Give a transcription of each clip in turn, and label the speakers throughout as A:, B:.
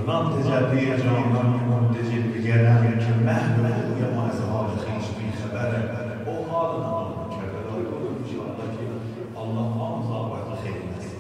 A: نام تجلی جانان منتجی بگرم که محو روی ما از حال خویش بیخبره او حال نام کرده داره کنم انشاءالله که الله آموزا وقت خیلی نصیب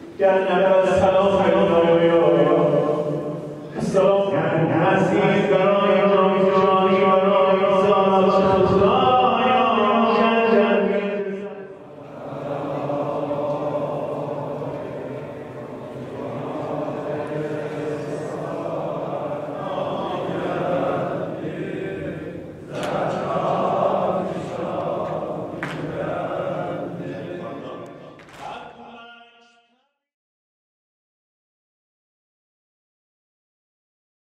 B: سلام عزیز